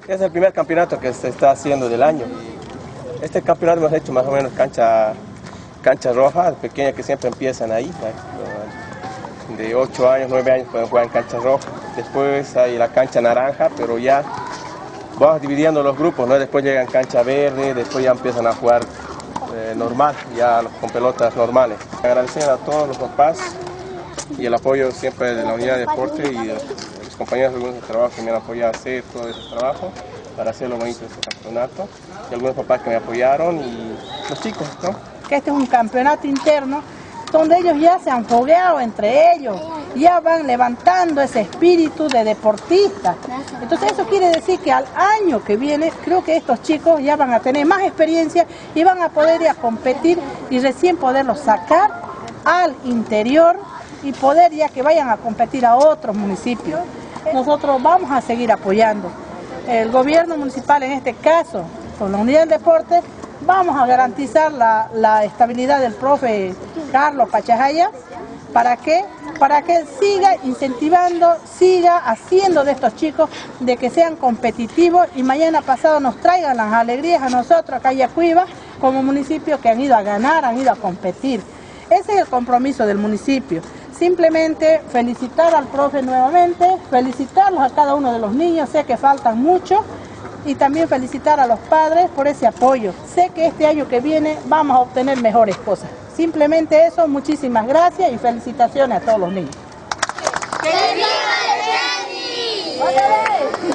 Es el primer campeonato que se está haciendo del año. Este campeonato hemos hecho más o menos cancha roja, pequeña, que siempre empiezan ahí. De 8 años, 9 años pueden jugar en cancha roja. Después hay la cancha naranja, pero ya vamos dividiendo los grupos, ¿no? Después llegan cancha verde, después ya empiezan a jugar normal, ya con pelotas normales. Agradecer a todos los papás y el apoyo siempre de la unidad de deporte y de los compañeros de algunos de trabajo que me han apoyado a hacer todo ese trabajo para hacerlo bonito este campeonato, y algunos papás que me apoyaron y los chicos, ¿no? Que este es un campeonato interno donde ellos ya se han fogueado entre ellos, ya van levantando ese espíritu de deportista. Entonces eso quiere decir que al año que viene, creo que estos chicos ya van a tener más experiencia y van a poder ir a competir y recién poderlos sacar al interior y poder ya que vayan a competir a otros municipios. Nosotros vamos a seguir apoyando. El gobierno municipal, en este caso, con la unidad del deporte, vamos a garantizar la estabilidad del profe Carlos Pachajaya. ¿Para qué? Para que siga incentivando, siga haciendo de estos chicos de que sean competitivos y mañana pasado nos traigan las alegrías a nosotros acá en Yacuiba como municipio que han ido a ganar, han ido a competir. Ese es el compromiso del municipio. Simplemente felicitar al profe nuevamente, felicitarlos a cada uno de los niños, sé que faltan mucho, y también felicitar a los padres por ese apoyo. Sé que este año que viene vamos a obtener mejores cosas. Simplemente eso, muchísimas gracias y felicitaciones a todos los niños. ¡Que viva el tenis!